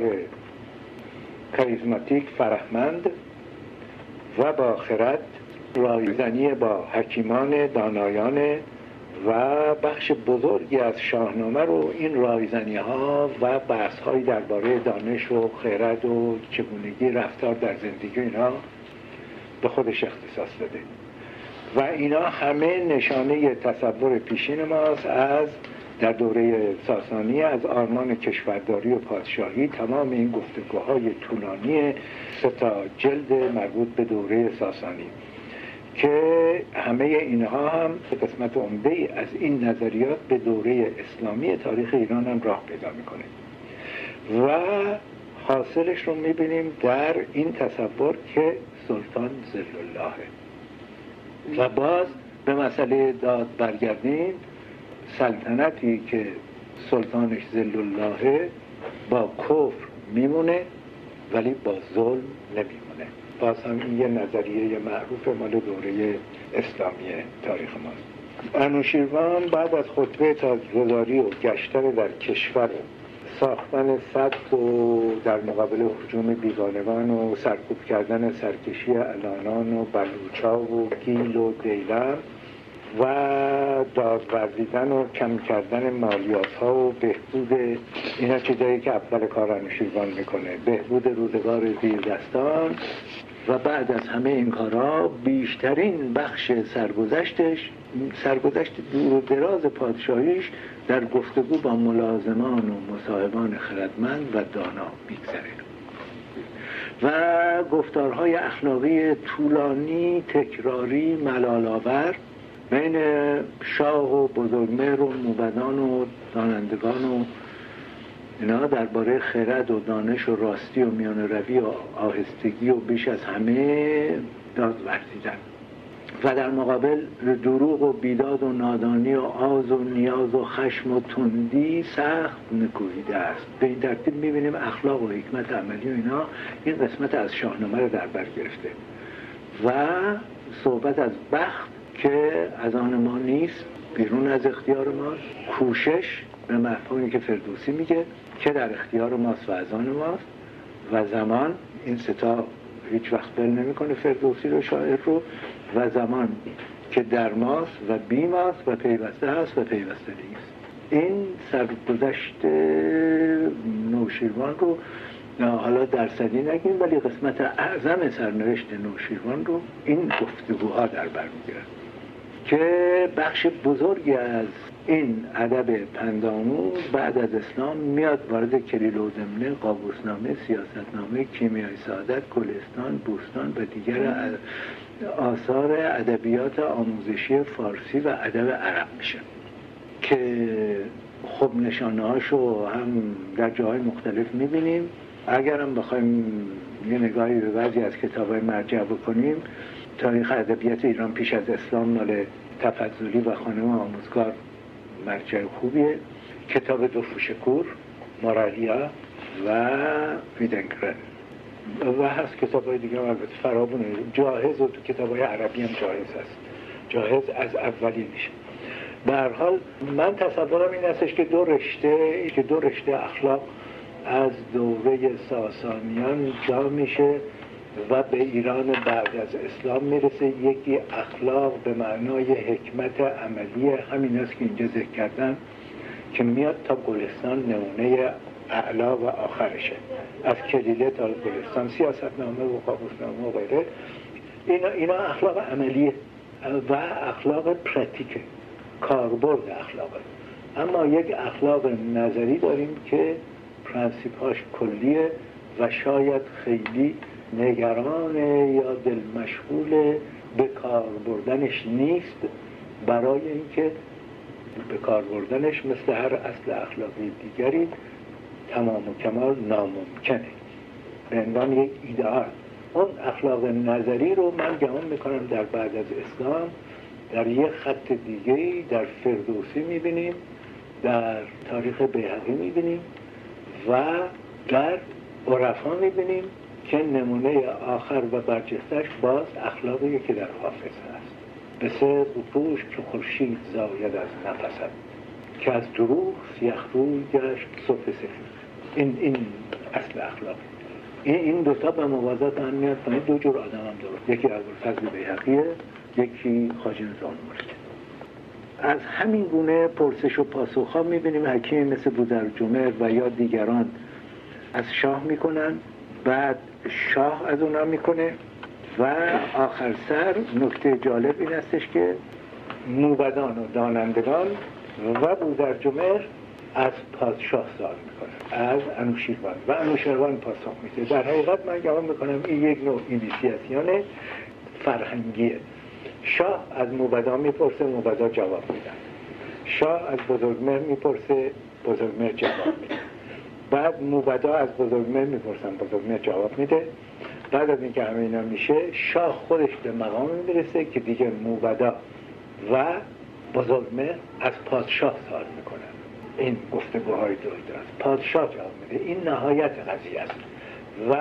کاریزماتیک، فرهمند و با خرد، رایزنی با حکیمان دانایان و بخش بزرگی از شاهنامه رو این رایزنی ها و بحث های درباره دانش و خرد و چگونگی رفتار در زندگی اینا به خودش اختصاص داده و اینا همه نشانه تصور پیشین ماست از در دوره ساسانی از آرمان کشورداری و پادشاهی. تمام این گفتگوهای طولانی سه تا جلد مربوط به دوره ساسانی که همه اینها هم به قسمت عمده ای از این نظریات به دوره اسلامی تاریخ ایران هم راه پیدا میکنه و حاصلش رو میبینیم در این تصور که سلطان ذل اللهه. و باز به مسئله داد برگردیم، سلطنتی که سلطانش ذل اللهه با کفر میمونه ولی با ظلم نمیمونه. باز هم این یه نظریه معروف مال دوره اسلامی تاریخ ماست. انوشیروان بعد از خطبه تاجگذاری و گشتن در کشور، ساختن سد و در مقابل هجوم بیگانگان و سرکوب کردن سرکشی الانان و بلوچا و گیل و دیلم و دادورزیدن و کم کردن مالیات ها و بهبود اینا چیزایی که اول کار انوشیروان میکنه، بهبود روزگار زیردستان. و بعد از همه این کارها بیشترین بخش سرگذشتش سرگذشت دور و دراز پادشاهیش در گفتگو با ملازمان و مصاحبان خردمند و دانا میگذره و گفتارهای اخلاقی طولانی، تکراری، ملال‌آور بین شاه و بزرگمهر و موبدان و دانندگان و اینا درباره خرد و دانش و راستی و میان روی و آهستگی و بیش از همه داد ورزیدن و در مقابل دروغ و بیداد و نادانی و آز و نیاز و خشم و تندی سخت نکوهیده است. به این ترتیب میبینیم اخلاق و حکمت عملی و اینا این قسمت از شاهنامه رو در بر گرفته و صحبت از بخت که از آن ما نیست، بیرون از اختیار ماست، کوشش به مفهومی که فردوسی میگه که در اختیار ماست و از آن ماست، و زمان، این ستا هیچ وقت بل نمیکنه فردوسی رو، شاعر رو، و زمان که در ماست و بی ماست و پیوسته هست و پیوسته نیست. این سرگذشت نوشیروان رو حالا درصدی نگیم ولی قسمت اعظم سرنوشت نوشیروان رو این گفتگوها در بر میگیرن که بخش بزرگی از این ادب پندآموز بعد از اسلام میاد وارد کلیل و دمنه، قابوسنامه، سیاستنامه، کیمیای سعادت، گلستان، بوستان و دیگر آثار ادبیات آموزشی فارسی و ادب عرب میشه که خب نشانه‌هاشو هم در جاهای مختلف میبینیم. اگر هم بخوایم یه نگاهی به بعضی از کتاب‌های مرجع بکنیم، تاریخ ادبیات ایران پیش از اسلام مال تفضلی و خانم آموزگار مرجع خوبیه. کتاب دو فوشکور، مارالیا و ویدنگرن و هست کتاب‌های دیگه هم البته فرابونه. جاهز و تو کتاب‌های عربی هم جاهز هست، جاهز از اولینش. به هر حال من تصورم این هستش که دو رشته که دو رشته اخلاق از دوره ساسانیان جا میشه و به ایران بعد از اسلام میرسه. یکی اخلاق به معنای حکمت عملی، همین است که اینجا ذکر کردن که میاد تا گلستان، نمونه اعلا و آخرشه، از کلیله تا گلستان، سیاستنامه و قابوسنامه و غیره. اینا, اینا اخلاق عملیه و اخلاق پراتیکه، کاربرد اخلاقه. اما یک اخلاق نظری داریم که پرنسیپاش کلیه و شاید خیلی نگران یا دل مشغول به کار بردنش نیست، برای اینکه به کار بردنش مثل هر اصل اخلاقی دیگری تمام و کمال ناممکنه. به عنوان یک ایدئال. اون اخلاق نظری رو من گمان میکنم در بعد از اسلام در یک خط دیگه‌ای در فردوسی میبینیم، در تاریخ بیهقی میبینیم و در عرفا میبینیم که نمونه آخر و برجسته‌اش باز اخلاقی که در حافظ هست. به سر روپوش که خورشید زاید از نفست، که از دروغ سیخ روی گشت صبح سفید. این این اصل اخلاق. این این دوتا به موازات هم میاد تا این دو جور آدم هم درست، یکی ابوالفضل بیهقیه، یکی خواجه نظام‌الملک. از همین گونه پرسش و پاسخ ها میبینیم حکیم مثل بودرجمهر و یا دیگران از شاه میکنن، بعد شاه از اونا میکنه و آخر سر نکته جالب این استش که موبدان و دانندگان و بودرجمهر از پادشاه سوال میکنن، از انوشیروان، و انوشیروان پاسخ میده. در حقیقت من گمان میکنم این یک نوع اینیسیاسیون فرهنگیه. شاه از موبدا میپرسه، موبدا جواب میدن. شاه از بزرگمهر میپرسه، بزرگمهر جواب میده. بعد موبدا از بزرگمهر میپرسن، بزرگمهر جواب میده. بعد از اینکه همه اینا میشه، شاه خودش به مقام میرسه که دیگه موبدا و بزرگمهر از پادشاه سوال میکنن. این گفتگوهای دویده است. پادشاه جواب میده. این نهایت قضیه است. و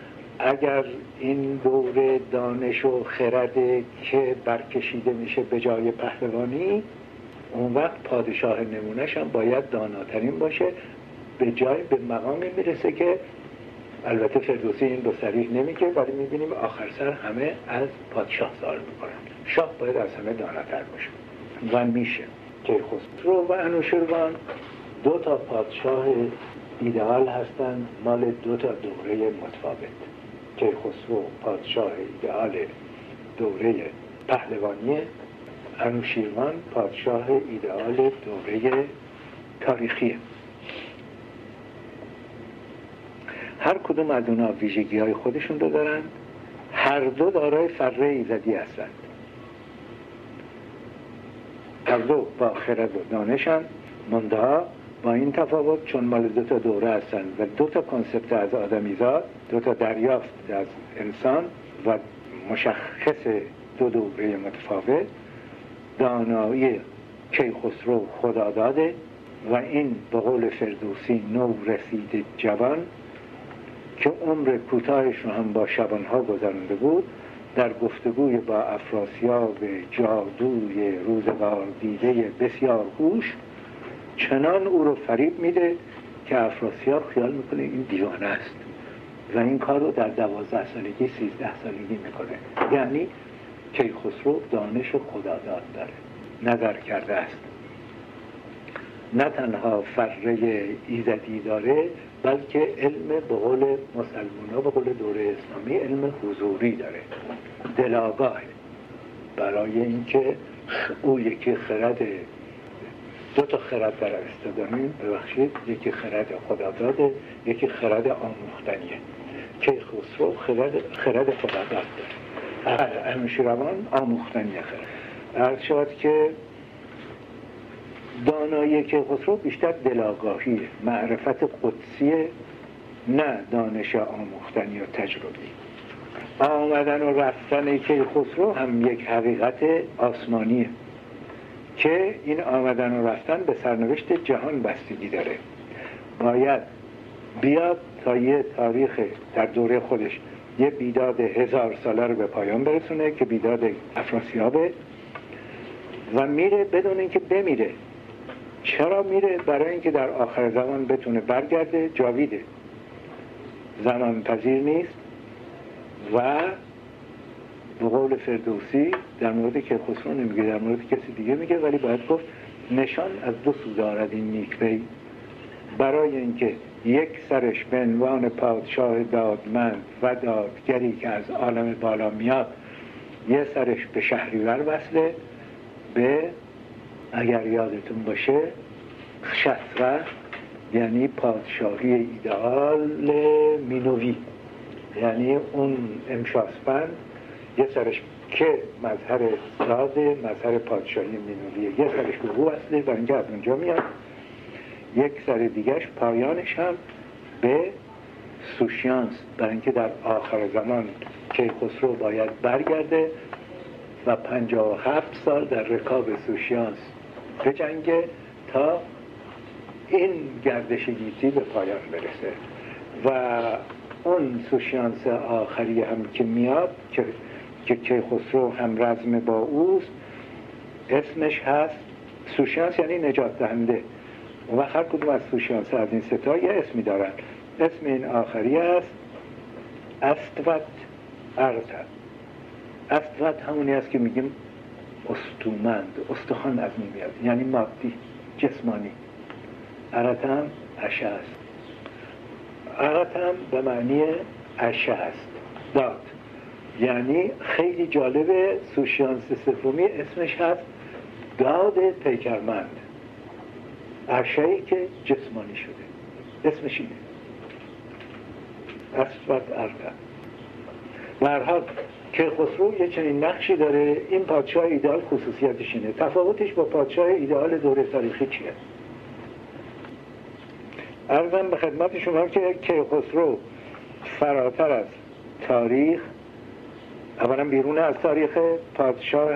اگر این دور دانش و خرد که برکشیده میشه به جای پهلوانی، اون وقت پادشاه نمونهش هم باید داناترین باشه، به جای به مقامی میرسه که البته فردوسی این رو صریح نمیگه، ولی میبینیم آخر سر همه از پادشاه سوال میکنن. شاه باید از همه داناتر باشه و میشه. کیخسرو و انوشیروان دو تا پادشاه ایدئال هستن مال دو تا دوره متفاوت. کیخسرو پادشاه ایدئال دوره پهلوانی، انوشیروان پادشاه ایدئال دوره تاریخی. هر کدوم از اونا ویژگی های خودشون رو دارن، هر دو دارای فره ایزدی هستند، هر دو با خرد و دانشن، منتها با این تفاوت چون مال دو تا دوره هستن و دو تا کنسپت از آدمیزاد، دو تا دریافت از انسان و مشخص دو دوره متفاوت، دانایی کیخسرو خدا داده و این به قول فردوسی نو رسید جوان که عمر کوتاهش رو هم با شبانها گذرانده بود، در گفتگوی با افراسیاب جادوی روزگار دیده بسیار هوش چنان او رو فریب میده که افراسیاب خیال میکنه این دیوانه است و این کار رو در دوازده سالگی سیزده سالگی میکنه. یعنی کیخسرو دانش خداداد داره، نظر کرده است، نه تنها فره ایزدی داره بلکه علم به قول مسلمان به قول دوره اسلامی علم حضوری داره، دلاگاه، برای اینکه او یکی خرد، دو تا خرد در ارسطو، ببخشید، یکی خرد خداداده، یکی خرد آموختنیه. کیخسرو خرد خرد خداداد داره، انوشیروان آموختنی خرد. عرض شود که دانایی کیخسرو بیشتر دلاگاهی، معرفت قدسیه، نه دانش آموختنی و تجربی. آمدن و رفتن کیخسرو هم یک حقیقت آسمانیه که این آمدن و رفتن به سرنوشت جهان بستگی داره. باید بیاد تا یه تاریخ در دوره خودش یه بیداد هزار ساله رو به پایان برسونه که بیداد افراسیابه و میره بدون اینکه بمیره. چرا میره؟ برای اینکه در آخر زمان بتونه برگرده، جاویده، زمان پذیر نیست و به قول فردوسی در مورد کیخسرو نمیگه، در مورد کسی دیگه میگه، ولی باید گفت نشان از دو سو دارد این نیکبی، برای اینکه یک سرش به عنوان پادشاه دادمند و دادگری که از عالم بالا میاد، یه سرش به شهریور وصله، به اگر یادتون باشه شطرنج، یعنی پادشاهی ایدئال مینوی، یعنی اون امشاسپند یه سرش که مظهر ساده، مظهر پادشاهی مینویه، یه سرش به او اصله و اینجا از اونجا میاد، یک سر دیگهش پایانش هم به سوشیانس برای اینکه در آخر زمان کیخسرو باید برگرده و پنجاه و هفت سال در رکاب سوشیانس بجنگه تا این گردش گیتی به پایان برسه و اون سوشیانس آخری هم که میاد که که کیخسرو هم رزم با اوست، اسمش هست سوشیانس، یعنی نجات دهنده. و هر کدوم از سوشیانس از این ستا یه اسمی دارن. اسم این آخری است استوت ارتا. استوت همونی است که میگیم استومند، استخوان از این میاد، یعنی مادی، جسمانی. ارتا هم عشه است. ارتا هم به معنی عشه است، داد. یعنی خیلی جالبه، سوشیانس سومی اسمش هست داد پیکرمند، عشه‌ای که جسمانی شده، اسمش اینه استوت ارتا. به هر حال کیخسرو یه چنین نقشی داره. این پادشاه ایدئال خصوصیتش اینه. تفاوتش با پادشاه ایدئال دوره تاریخی چیه؟ عرضم به خدمت شما که کیخسرو فراتر از تاریخ، اولا بیرون از تاریخ، پادشاه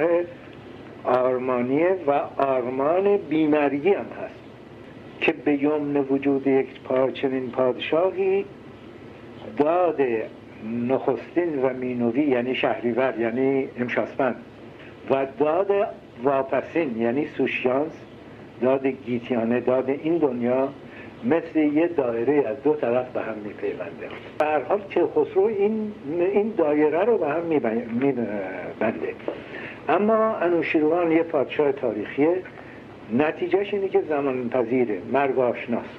آرمانیه و آرمان بیمرگی هم هست که به یمن وجود یک چنین پادشاهی داد نخستین و مینوی یعنی شهریور یعنی امشاسپند و داد واپسین یعنی سوشیانس، داد گیتیانه، داد این دنیا مثل یه دایره از دو طرف به هم میپیونده. به هر حال که خسرو این این دایره رو به هم میبنده. اما انوشیروان یه پادشاه تاریخیه، نتیجهش اینه که زمان پذیره، مرگ آشناست.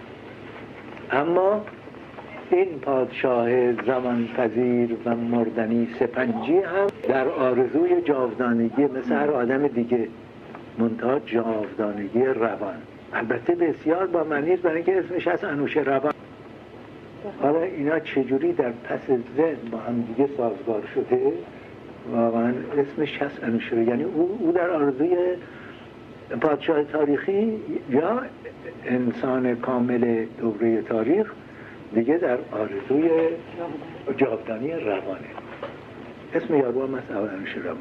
اما این پادشاه زمان پذیر و مردنی سپنجی هم در آرزوی جاودانگی مثل هر آدم دیگه، منتها جاودانگی روان. البته بسیار با معنی، برای اینکه اسمش هست انوشیروان. حالا اینا چجوری در پس ذهن با هم دیگه سازگار شده؟ واقعا اسمش هست انوشیروان، یعنی او, او در آرزوی پادشاه تاریخی یا انسان کامل دوره تاریخ دیگه در آرزوی جاودانی روانه. اسم یارو هم هست انوشیروان.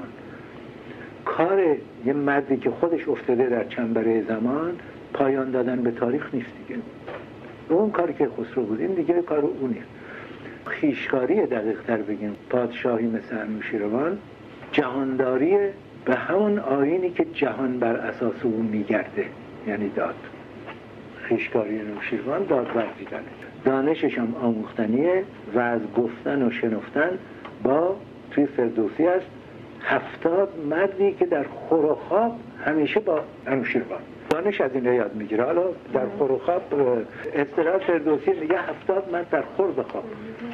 کار یه مردی که خودش افتاده در چنبره زمان پایان دادن به تاریخ نیست دیگه. اون کاری که خسرو بود، این دیگه کار اون نیست. خویشکاری دقیق تر بگیم، پادشاهی مثل انوشیروان جهانداری به همون آیینی که جهان بر اساس اون میگرده، یعنی داد. خویشکاری انوشیروان داد ورزیدنه، دانشش هم آموختنیه و از گفتن و شنفتن با توی فردوسی است هفتاد مردی که در خور و خواب همیشه با انوشیروان دانش از این یاد میگیره. حالا در خور و خواب اصطلاح فردوسی میگه هفتاد مرد در خور بخواب.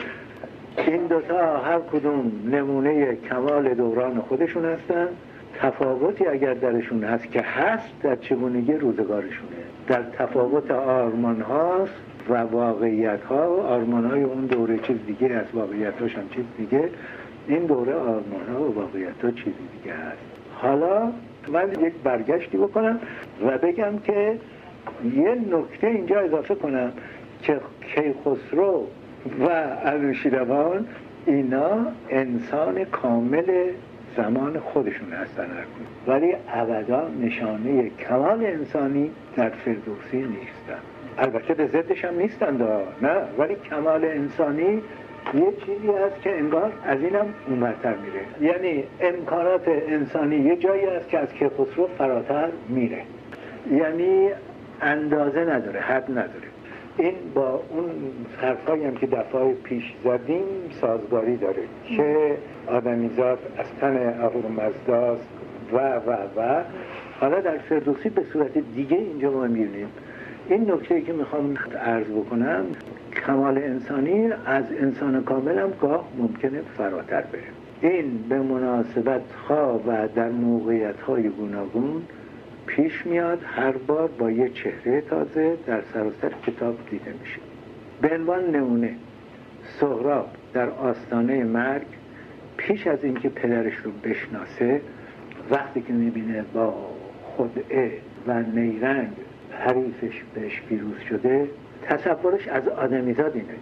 این دوتا هر کدوم نمونه کمال دوران خودشون هستن. تفاوتی اگر درشون هست که هست در چگونگی روزگارشونه، در تفاوت آرمان هاست و واقعیت ها. آرمان های اون دوره چیز دیگه از واقعیت هاش هم چیز دیگه. این دوره آرمان ها و واقعیت ها چیزی دیگه هست. حالا من یک برگشتی بکنم و بگم که یه نکته اینجا اضافه کنم که کیخسرو و انوشیروان اینا انسان کامل زمان خودشون هستن، ولی ابدا نشانه کمال انسانی در فردوسی نیستن. البته به ضدش هم نیستن دا. نه، ولی کمال انسانی یه چیزی هست که انگار از اینم اونورتر میره. یعنی امکانات انسانی یه جایی هست که از کیخسرو فراتر میره، یعنی اندازه نداره، حد نداره. این با اون حرفایی هم که دفعه پیش زدیم سازگاری داره که آدمیزاد از تن اهورامزداست و و و حالا در فردوسی به صورت دیگه اینجا ما میبینیم. این نکته‌ای که میخوام عرض بکنم، کمال انسانی از انسان کامل هم گاه ممکنه فراتر بره. این به مناسبت ها و در موقعیت های گوناگون پیش میاد، هر بار با یه چهره تازه در سراسر کتاب دیده میشه. به عنوان نمونه، سهراب در آستانه مرگ پیش از اینکه پدرش رو بشناسه، وقتی که میبینه با خدعه و نیرنگ حریفش بهش پیروز شده، تصورش از آدمیزاد اینه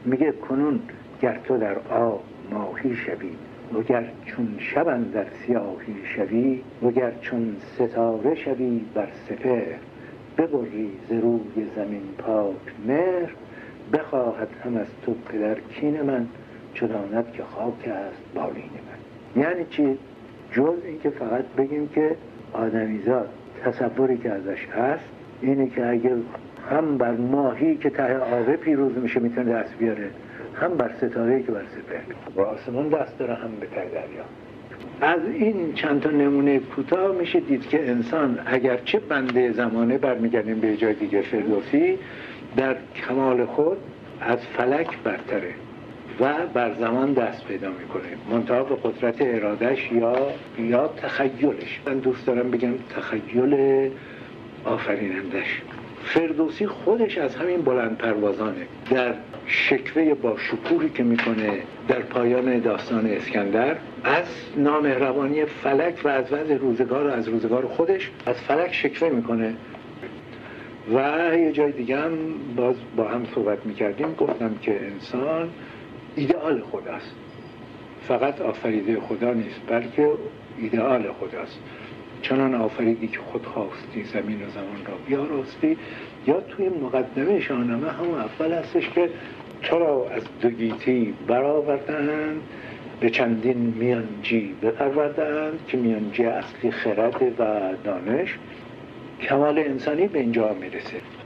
میگه کنون گر تو در آب ماهی شوی وگر چون شب اندر سیاهی شوی وگر چون ستاره شوی بر سپهر ببری ز روی زمین پاک مهر بخواهد هم از تو پدر کین من چو داند که خاک است بالین من. یعنی چی؟ جز اینکه فقط بگیم که آدمیزاد تصوری که ازش هست اینه که اگر هم بر ماهی که ته آبه پیروز میشه میتونه دست بیاره، هم بر ستاره‌ای که بر سپهر با آسمان دست داره، هم به ته دریا. از این چند تا نمونه کوتاه میشه دید که انسان اگرچه بنده زمانه، برمیگردیم به جای دیگه، فردوسی در کمال خود از فلک برتره و بر زمان دست پیدا میکنه، منتها به قدرت ارادش یا یا تخیلش. من دوست دارم بگم تخیل آفرینندش. فردوسی خودش از همین بلند پروازانه. در شکوه با شکوهی که میکنه در پایان داستان اسکندر از نامهربانی فلک و از وضع روزگار و از روزگار خودش از فلک شکوه میکنه. و یه جای دیگه هم باز با هم صحبت میکردیم، گفتم که انسان ایدئال خداست، فقط آفریده خدا نیست بلکه ایدئال خداست. چنان آفریدی که خود خواستی زمین و زمان را بیاراستی. یا توی مقدمه شاهنامه همون اول هستش که تو را از دو گیتی برآوردند به چندین میانجی بپروردند که میانجی اصلی خرد و دانش. کمال انسانی به اینجا میرسه.